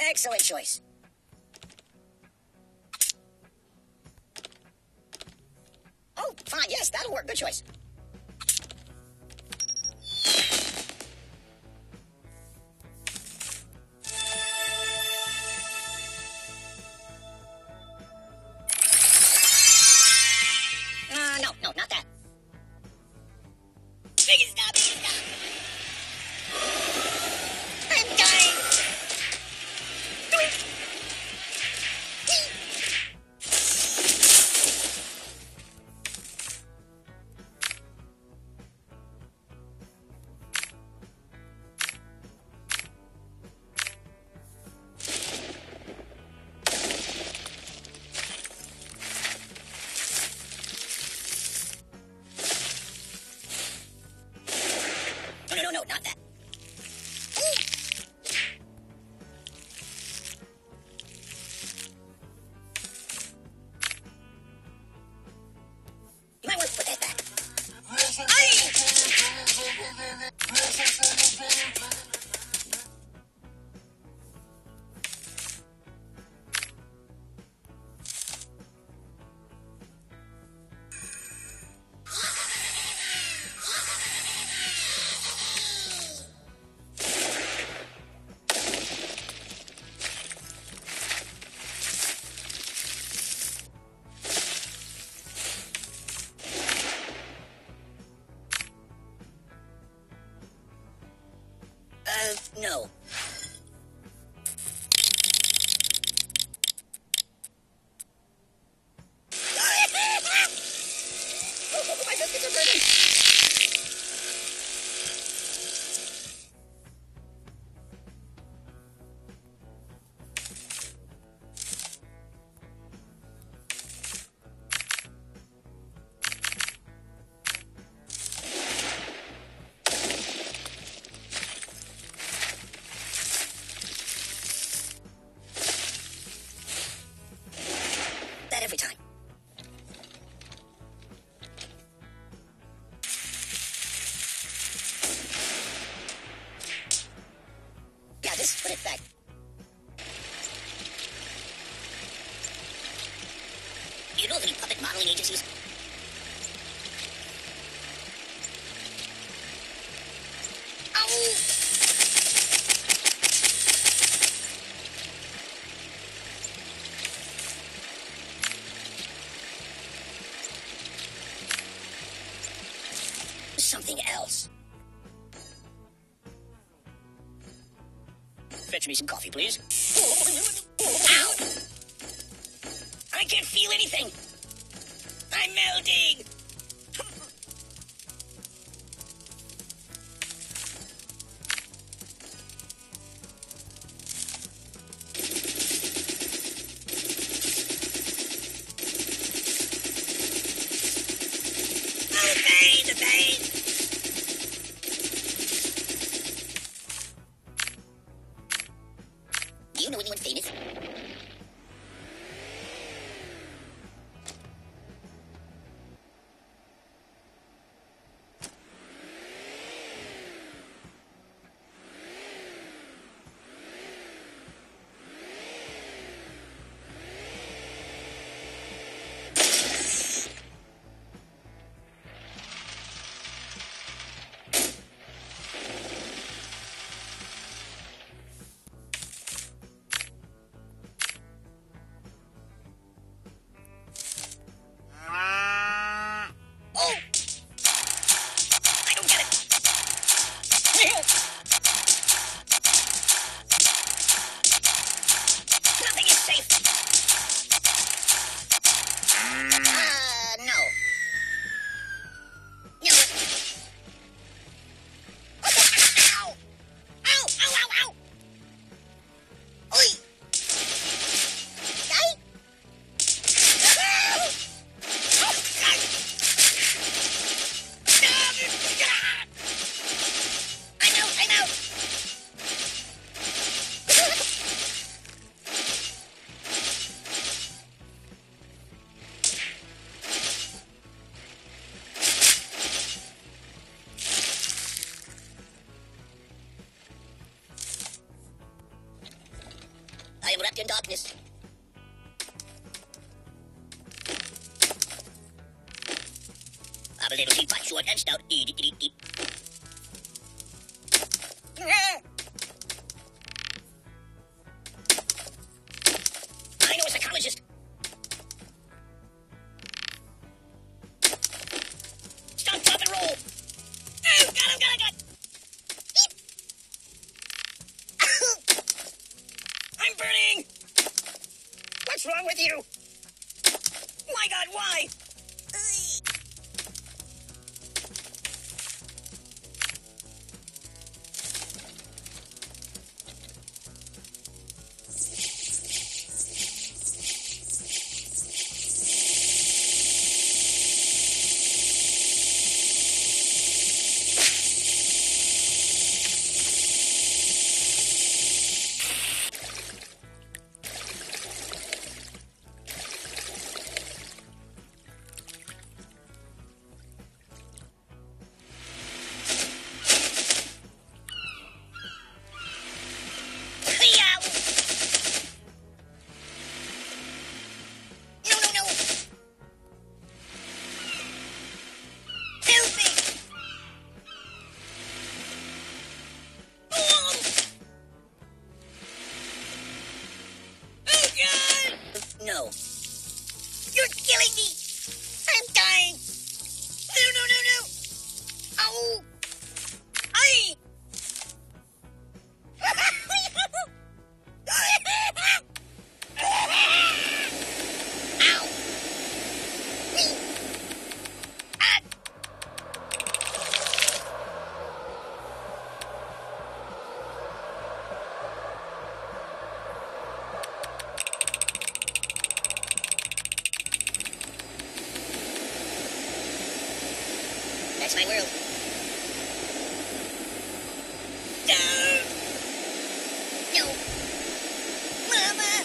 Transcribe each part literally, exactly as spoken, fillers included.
Excellent choice. Oh, fine, yes, that'll work. Good choice. Uh, no, no, not that. Biggest stop, biggest stop. I'm dying. No, no, no, no, not that. You might want to put that back. Uh, no. Oh, my biscuits are burning. That every time. Yeah, just put it back. Do you know of any puppet modeling agencies? Oh! Something else. Fetch me some coffee, please. Ow! I can't feel anything. I'm melting. Oh, the pain, the pain. Do you know anyone famous? I I am wrapped in darkness. I'm a little teapot, short and stout. Dee, dee, dee, dee. I know a psychologist. Stop, drop, and roll. Oh, got him, got him, got him. I'm burning. What's wrong with you? My God, why? No. You're killing me! I'm dying! No, no, no, no! Ow! Aye! Ow! Ah! That's my world. No! No! Mama!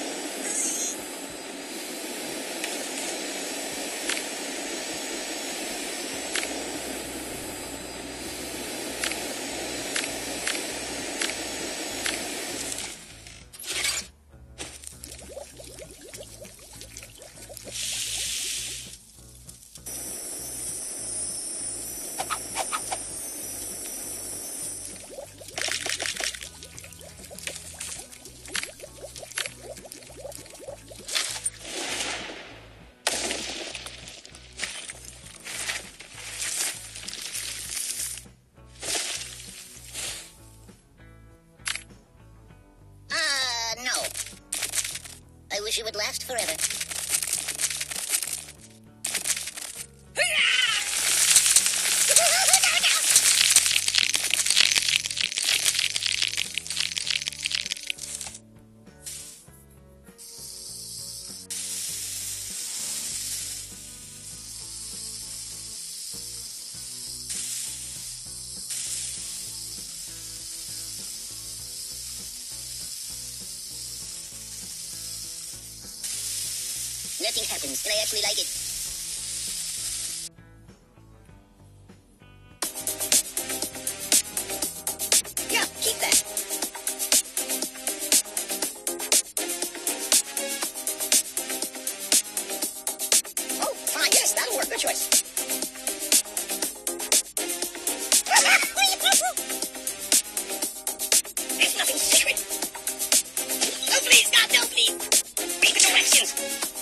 I wish it would last forever. Nothing happens, and I actually like it. Yeah, keep that. Oh, fine, yes, that'll work. Good choice. There's nothing secret. No, please, God, no, please. Read the directions.